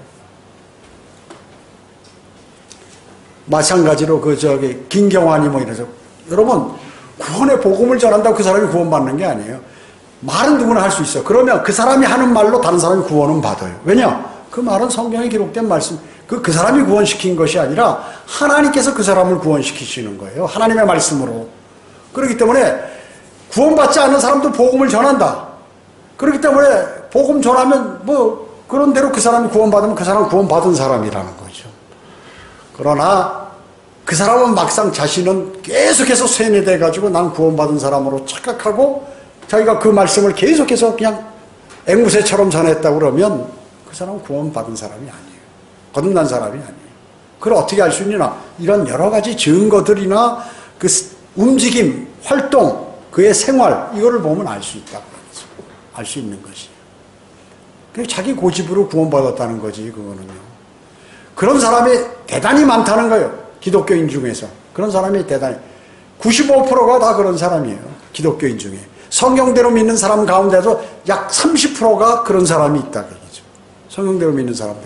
마찬가지로 김경환이 뭐 이래서 여러분 구원의 복음을 전한다고 그 사람이 구원받는 게 아니에요. 말은 누구나 할 수 있어요. 그러면 그 사람이 하는 말로 다른 사람이 구원은 받아요. 왜냐? 그 말은 성경에 기록된 말씀, 그 사람이 구원시킨 것이 아니라 하나님께서 그 사람을 구원시키시는 거예요. 하나님의 말씀으로. 그렇기 때문에 구원받지 않는 사람도 복음을 전한다. 그렇기 때문에 복음 전하면 뭐 그런 대로 그 사람이 구원받으면 그 사람은 구원받은 사람이라는 거죠. 그러나 그 사람은 막상 자신은 계속해서 세뇌돼가지고 난 구원받은 사람으로 착각하고 자기가 그 말씀을 계속해서 그냥 앵무새처럼 전했다고 그러면 그 사람은 구원받은 사람이 아니에요. 거듭난 사람이 아니에요. 그걸 어떻게 알 수 있느냐? 이런 여러 가지 증거들이나 그 움직임, 활동, 그의 생활 이거를 보면 알 수 있다고 그러죠. 알 수 있는 것이에요. 그게 자기 고집으로 구원받았다는 거지 그거는요. 그런 사람이 대단히 많다는 거예요. 기독교인 중에서. 그런 사람이 대단히 95%가 다 그런 사람이에요. 기독교인 중에. 성경대로 믿는 사람 가운데도 약 30%가 그런 사람이 있다 얘기죠. 성경대로 믿는 사람들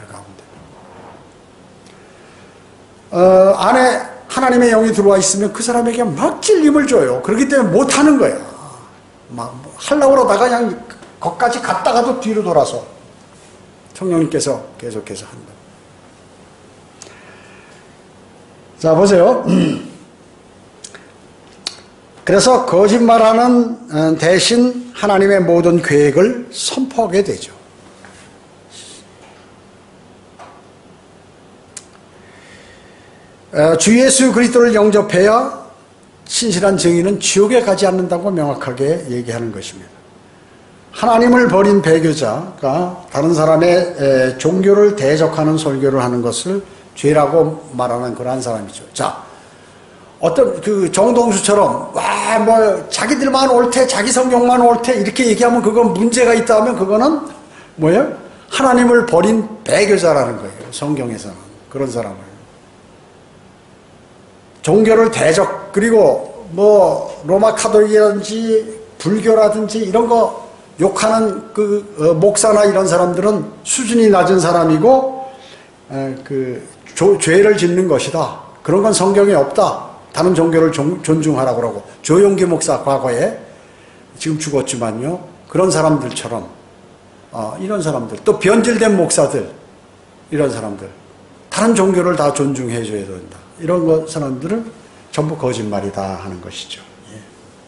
가운데. 안에 하나님의 영이 들어와 있으면 그 사람에게 막 찔림을 줘요. 그렇기 때문에 못하는 거야. 막 하려고 그러다가 그냥 거기까지 갔다가도 뒤로 돌아서 성령님께서 계속해서 한다. 자, 보세요. 그래서 거짓말하는 대신 하나님의 모든 계획을 선포하게 되죠. 주 예수 그리스도를 영접해야 신실한 증인은 지옥에 가지 않는다고 명확하게 얘기하는 것입니다. 하나님을 버린 배교자가 다른 사람의 종교를 대적하는 설교를 하는 것을 죄라고 말하는 그러한 사람이죠. 자, 어떤 그 정동수처럼 뭐 자기들만 옳대, 자기 성경만 옳대 이렇게 얘기하면 그건 문제가 있다 하면 그거는 뭐예요? 하나님을 버린 배교자라는 거예요. 성경에서는 그런 사람을. 종교를 대적, 그리고 뭐 로마 카톨릭이라든지 불교라든지 이런 거 욕하는 그 목사나 이런 사람들은 수준이 낮은 사람이고 죄를 짓는 것이다. 그런 건 성경에 없다. 다른 종교를 존중하라고 그러고. 조용기 목사 과거에 지금 죽었지만요. 그런 사람들처럼 이런 사람들 또 변질된 목사들 이런 사람들 다른 종교를 다 존중해 줘야 된다. 이런 사람들은 전부 거짓말이다 하는 것이죠. 예.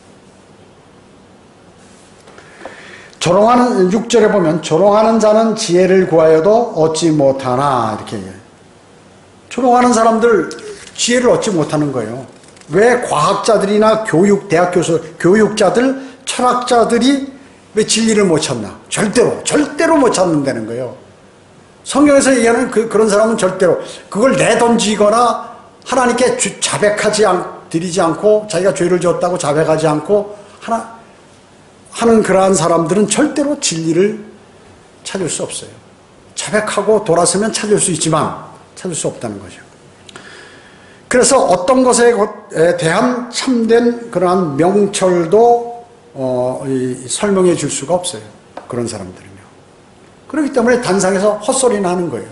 조롱하는 6절에 보면 조롱하는 자는 지혜를 구하여도 얻지 못하나 이렇게 얘기해요. 조롱하는 사람들 지혜를 얻지 못하는 거예요. 왜 과학자들이나 대학 교육자들, 철학자들이 왜 진리를 못 찾나? 절대로 못 찾는다는 거예요. 성경에서 얘기하는 그런 사람은 절대로 그걸 내던지거나 하나님께 드리지 않고 자기가 죄를 지었다고 자백하지 않고 하는 그러한 사람들은 절대로 진리를 찾을 수 없어요. 자백하고 돌아서면 찾을 수 있지만 찾을 수 없다는 거죠. 그래서 어떤 것에 대한 참된 그러한 명철도 설명해 줄 수가 없어요. 그런 사람들은요. 그렇기 때문에 단상에서 헛소리나 하는 거예요.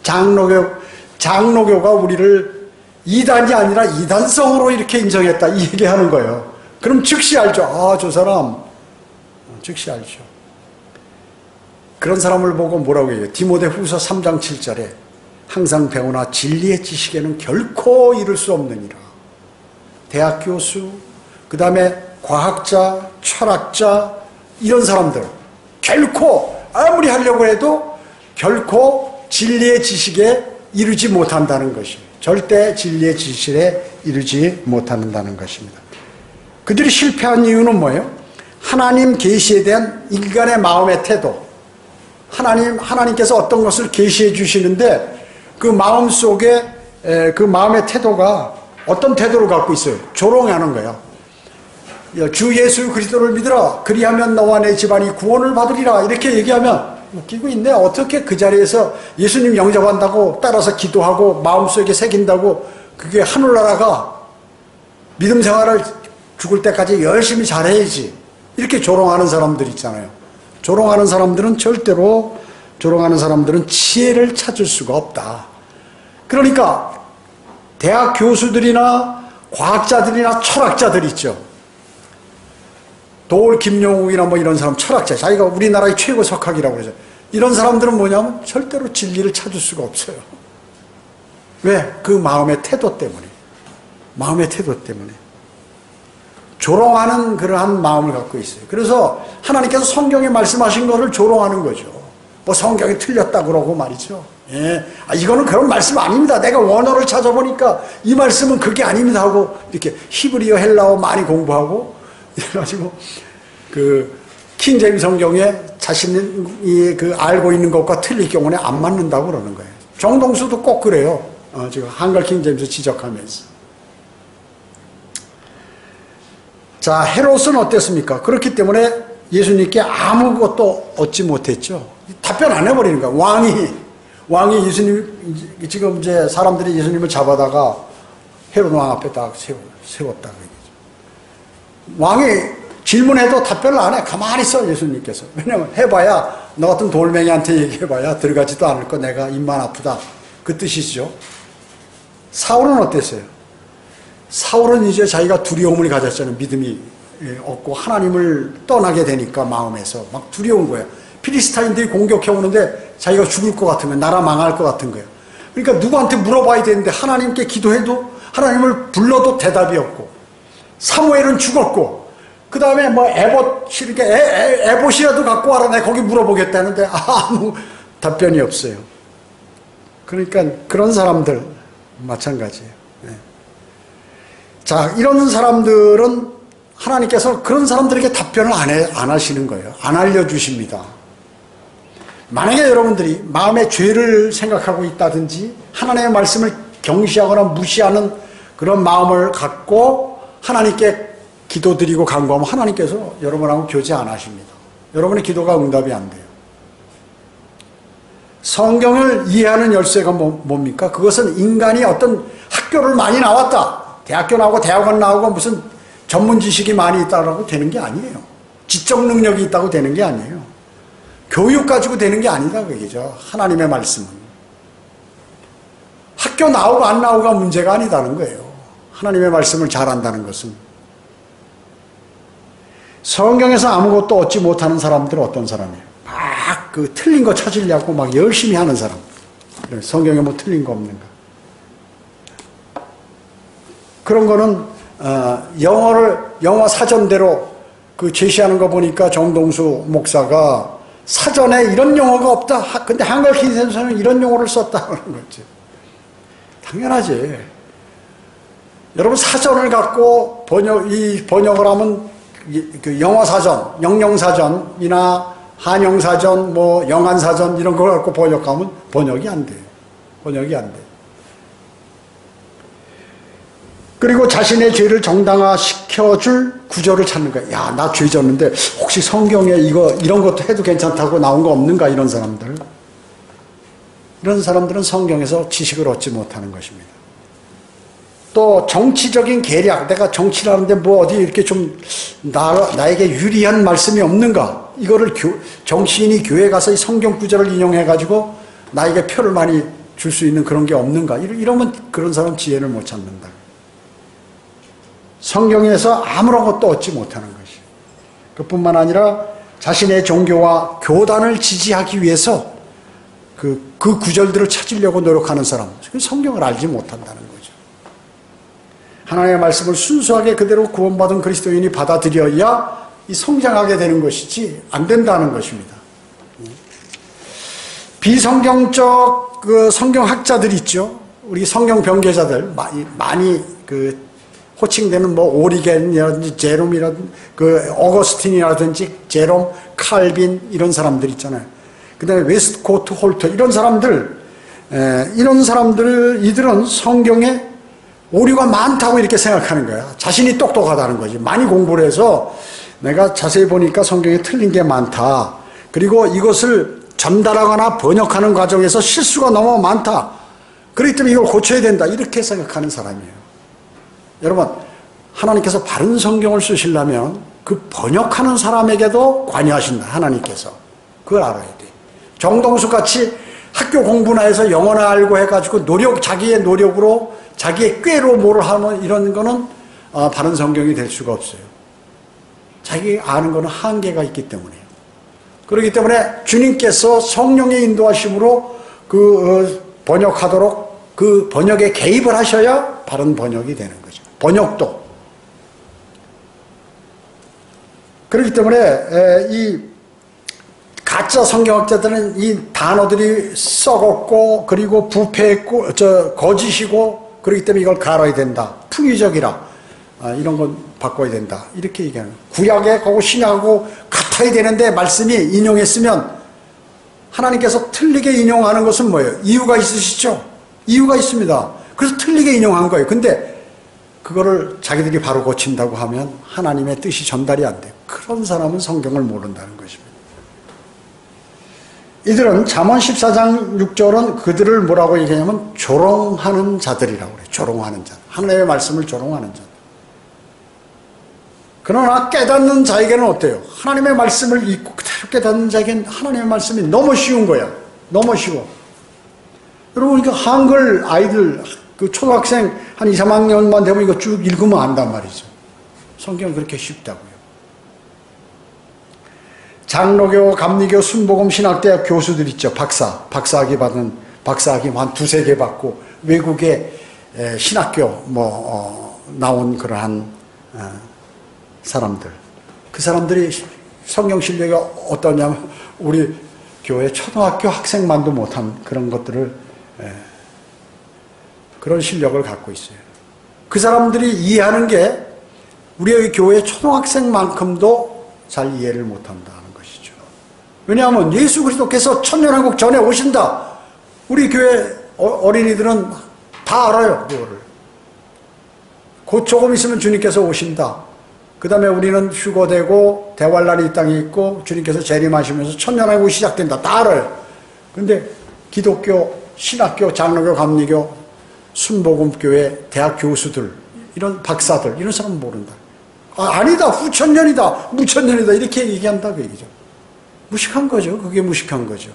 장로교가 우리를 이단이 아니라 이단성으로 이렇게 인정했다 이 얘기하는 거예요. 그럼 즉시 알죠. 저 사람 즉시 알죠. 그런 사람을 보고 뭐라고 해요? 디모데후서 3장 7절에 항상 배우나 진리의 지식에는 결코 이를 수 없느니라. 대학 교수, 그 다음에 과학자, 철학자 이런 사람들 결코 아무리 하려고 해도 결코 진리의 지식에 이르지 못한다는 것입니다. 절대 진리의 지식에 이르지 못한다는 것입니다. 그들이 실패한 이유는 뭐예요? 하나님 계시에 대한 인간의 마음의 태도, 하나님께서 어떤 것을 계시해 주시는데 그 마음 속에 그 마음의 태도가 어떤 태도를 갖고 있어요? 조롱하는 거예요. 주 예수 그리스도를 믿으라. 그리하면 너와 내 집안이 구원을 받으리라. 이렇게 얘기하면 웃기고 있네. 어떻게 그 자리에서 예수님 영접한다고 따라서 기도하고 마음속에 새긴다고 그게 하늘나라가 믿음 생활을 죽을 때까지 열심히 잘해야지. 이렇게 조롱하는 사람들 있잖아요. 조롱하는 사람들은 지혜를 찾을 수가 없다. 그러니까 대학 교수들이나 과학자들이나 철학자들 있죠. 도올 김용욱이나 뭐 이런 사람 철학자, 자기가 우리나라의 최고 석학이라고 그러죠. 이런 사람들은 뭐냐면 절대로 진리를 찾을 수가 없어요. 왜? 그 마음의 태도 때문에. 마음의 태도 때문에. 조롱하는 그러한 마음을 갖고 있어요. 그래서 하나님께서 성경에 말씀하신 것을 조롱하는 거죠. 뭐 성경이 틀렸다 그러고 말이죠. 예. 이거는 그런 말씀 아닙니다. 내가 원어를 찾아보니까 이 말씀은 그게 아닙니다 하고 이렇게 히브리어 헬라어 많이 공부하고 이래가지고 그 킹제임스 성경에 자신이 그 알고 있는 것과 틀릴 경우에 안 맞는다고 그러는 거예요. 정동수도 꼭 그래요. 지금 한글 킹제임스 지적하면서. 자, 헤롯은 어땠습니까? 그렇기 때문에 예수님께 아무것도 얻지 못했죠. 답변 안 해버리는 거야. 왕이 예수님, 지금 이제 사람들이 예수님을 잡아다가 헤롯 왕 앞에 딱 세웠다. 왕이 질문해도 답변을 안 해. 가만히 있어, 예수님께서. 왜냐면 해봐야, 너 같은 돌멩이한테 얘기해봐야 들어가지도 않을 거 내가 입만 아프다. 그 뜻이죠. 사울은 어땠어요? 사울은 이제 자기가 두려움을 가졌잖아요. 믿음이 없고 하나님을 떠나게 되니까 마음에서 막 두려운 거예요. 필리스타인들이 공격해 오는데 자기가 죽을 것 같으면 나라 망할 것 같은 거예요. 그러니까 누구한테 물어봐야 되는데 하나님께 기도해도 하나님을 불러도 대답이 없고 사무엘은 죽었고 그 다음에 뭐 에봇이라도 갖고 와라 내가 거기 물어보겠다는데 아무 답변이 없어요. 그러니까 그런 사람들 마찬가지예요. 자, 이런 사람들은 하나님께서 그런 사람들에게 답변을 안 하시는 거예요. 안 알려주십니다. 만약에 여러분들이 마음의 죄를 생각하고 있다든지 하나님의 말씀을 경시하거나 무시하는 그런 마음을 갖고 하나님께 기도드리고 간구하면 하나님께서 여러분하고 교제 안 하십니다. 여러분의 기도가 응답이 안 돼요. 성경을 이해하는 열쇠가 뭡니까? 그것은 인간이 어떤 학교를 많이 나왔다. 대학교 나오고 대학원 나오고 무슨 전문 지식이 많이 있다고 되는 게 아니에요. 지적 능력이 있다고 되는 게 아니에요. 교육 가지고 되는 게 아니다 그 얘기죠. 하나님의 말씀은. 학교 나오고 안 나오고가 문제가 아니다는 거예요. 하나님의 말씀을 잘한다는 것은. 성경에서 아무것도 얻지 못하는 사람들은 어떤 사람이에요? 막 그 틀린 거 찾으려고 막 열심히 하는 사람. 성경에 뭐 틀린 거 없는가? 그런 거는 영어 사전대로 그 제시하는 거 보니까 정동수 목사가 사전에 이런 용어가 없다. 근데 한글 킹센서는 이런 용어를 썼다는 거지. 당연하지. 여러분 사전을 갖고 번역을 하면 그 영어 사전, 영영사전이나 한영사전, 뭐 영안사전 이런 걸 갖고 번역하면 번역이 안 돼요. 번역이 안 돼요. 그리고 자신의 죄를 정당화시켜줄 구조를 찾는 거야. 야, 나 죄 졌는데 혹시 성경에 이런 것도 해도 괜찮다고 나온 거 없는가? 이런 사람들. 이런 사람들은 성경에서 지식을 얻지 못하는 것입니다. 또 정치적인 계략, 내가 정치를 하는데 뭐 어디 이렇게 좀 나에게 유리한 말씀이 없는가? 이거를 정치인이 교회 가서 이 성경 구절을 인용해가지고 나에게 표를 많이 줄 수 있는 그런 게 없는가? 이러면 그런 사람 지혜를 못 찾는다. 성경에서 아무런 것도 얻지 못하는 것이. 그뿐만 아니라 자신의 종교와 교단을 지지하기 위해서 그 구절들을 찾으려고 노력하는 사람, 성경을 알지 못한다는 거죠. 하나님의 말씀을 순수하게 그대로 구원받은 그리스도인이 받아들여야 이 성장하게 되는 것이지 안 된다는 것입니다. 비성경적 그 성경학자들 있죠. 우리 성경 변개자들 많이 그 호칭되는 뭐 오리겐이라든지 제롬이라든지 그 어거스틴이라든지 제롬, 칼빈 이런 사람들 있잖아요. 그 다음에 웨스트코트 홀터, 이런 사람들, 이들은 성경에 오류가 많다고 이렇게 생각하는 거야. 자신이 똑똑하다는 거지. 많이 공부를 해서 내가 자세히 보니까 성경에 틀린 게 많다. 그리고 이것을 전달하거나 번역하는 과정에서 실수가 너무 많다. 그렇기 때문에 이걸 고쳐야 된다. 이렇게 생각하는 사람이에요. 여러분, 하나님께서 바른 성경을 쓰시려면 그 번역하는 사람에게도 관여하신다. 하나님께서. 그걸 알아야 돼. 정동수 같이 학교 공부나 해서 영어나 알고 해가지고 자기의 노력으로, 자기의 꾀로 뭐를 하면 이런 거는 바른 성경이 될 수가 없어요. 자기 아는 거는 한계가 있기 때문에요. 그렇기 때문에 주님께서 성령의 인도하심으로 번역하도록 그 번역에 개입을 하셔야 바른 번역이 되는 거죠. 번역도. 그렇기 때문에 이 가짜 성경학자들은 이 단어들이 썩었고 그리고 부패했고 거짓이고 그렇기 때문에 이걸 갈아야 된다. 풍의적이라 이런 건 바꿔야 된다. 이렇게 얘기하는 거예요. 구약하고 신약하고 같아야 되는데 말씀이 인용했으면 하나님께서 틀리게 인용하는 것은 뭐예요? 이유가 있으시죠? 이유가 있습니다. 그래서 틀리게 인용한 거예요. 근데 그거를 자기들이 바로 고친다고 하면 하나님의 뜻이 전달이 안 돼요. 그런 사람은 성경을 모른다는 것입니다. 이들은 잠언 14장 6절은 그들을 뭐라고 얘기하냐면 조롱하는 자들이라고 그래요. 조롱하는 자. 하나님의 말씀을 조롱하는 자. 그러나 깨닫는 자에게는 어때요? 하나님의 말씀을 읽고 그대로 깨닫는 자에게는 하나님의 말씀이 너무 쉬운 거야. 너무 쉬워. 여러분, 이거 한글 아이들, 그 초등학생 한 2, 3학년만 되면 이거 쭉 읽으면 안단 말이죠. 성경은 그렇게 쉽다고요. 장로교, 감리교, 순복음 신학대학 교수들 있죠. 박사학위 한 두세 개 받고 외국의 신학교 나온 그러한 사람들. 그 사람들이 성경 실력이 어떠냐면 우리 교회 초등학교 학생만도 못한 그런 것들을 그런 실력을 갖고 있어요. 그 사람들이 이해하는 게 우리의 교회 초등학생만큼도 잘 이해를 못한다는 것이죠. 왜냐하면 예수 그리스도께서 천년왕국 전에 오신다. 우리 교회 어린이들은 다 알아요. 그거를. 곧 조금 있으면 주님께서 오신다. 그 다음에 우리는 휴거되고 대환란이 이 땅에 있고 주님께서 재림하시면서 천년왕국이 시작된다. 다 알아요. 근데 기독교, 신학교, 장로교, 감리교, 순복음교회, 대학 교수들, 이런 박사들, 이런 사람은 모른다. 아니다. 후천년이다. 무천년이다. 이렇게 얘기한다. 그 얘기죠. 무식한 거죠. 그게 무식한 거죠.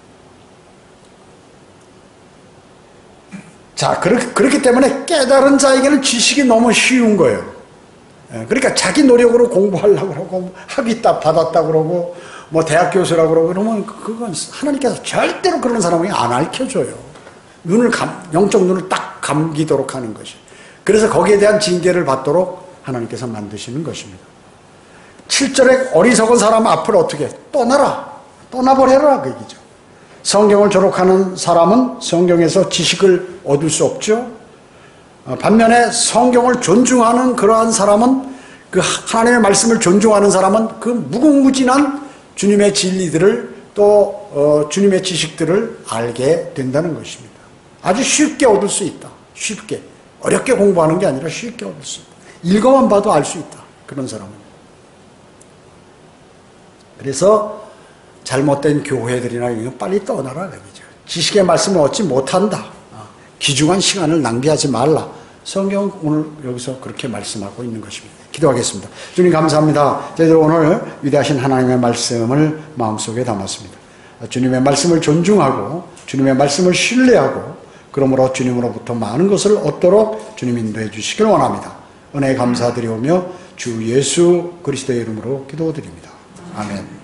자, 그렇기 때문에 깨달은 자에게는 지식이 너무 쉬운 거예요. 그러니까 자기 노력으로 공부하려고 그러고 학위 딱 받았다 그러고 뭐 대학 교수라고 그러고 그러면 그건 하나님께서 절대로 그런 사람에게 안 알려줘요. 영적 눈을 딱 감기도록 하는 것이. 그래서 거기에 대한 징계를 받도록 하나님께서 만드시는 것입니다. 7절에 어리석은 사람 앞을 어떻게 떠나버려라 그 얘기죠. 성경을 조록하는 사람은 성경에서 지식을 얻을 수 없죠. 반면에 성경을 존중하는 그러한 사람은, 그 하나님의 말씀을 존중하는 사람은 그 무궁무진한 주님의 진리들을 또 주님의 지식들을 알게 된다는 것입니다. 아주 쉽게 얻을 수 있다. 쉽게. 어렵게 공부하는 게 아니라 쉽게 얻을 수 있다. 읽어만 봐도 알 수 있다. 그런 사람은. 그래서 잘못된 교회들이나 이런 거 빨리 떠나라. 그러죠. 지식의 말씀을 얻지 못한다. 귀중한 시간을 낭비하지 말라. 성경은 오늘 여기서 그렇게 말씀하고 있는 것입니다. 기도하겠습니다. 주님 감사합니다. 저희들 오늘 위대하신 하나님의 말씀을 마음속에 담았습니다. 주님의 말씀을 존중하고 주님의 말씀을 신뢰하고 그러므로 주님으로부터 많은 것을 얻도록 주님 인도해 주시길 원합니다. 은혜에 감사드리오며 주 예수 그리스도의 이름으로 기도드립니다. 아멘.